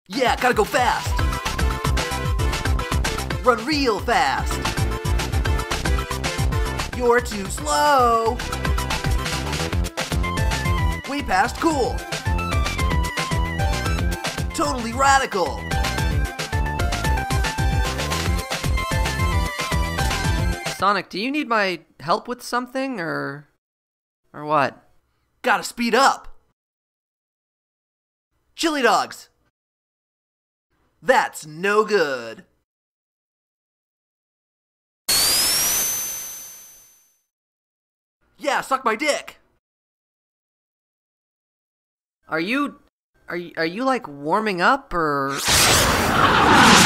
Yeah, gotta go fast. Run real fast. You're too slow. Way past cool. Totally radical. Sonic, do you need my help with something, or what? Gotta speed up. Chili dogs. That's no good. Yeah, suck my dick. Are you like warming up, or?